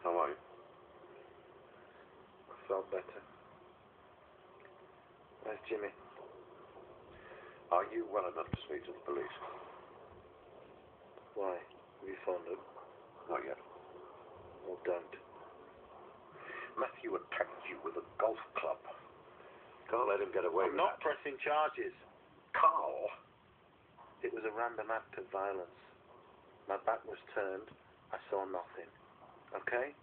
How are you? I felt better. Where's Jimmy? Are you well enough to speak to the police? Why? Have you phoned him? Not yet. Well, don't. Matthew attacked you with a golf club. Can't let him get away I'm with not that. pressing charges. Carl! It was a random act of violence. My back was turned. I saw nothing. Okay?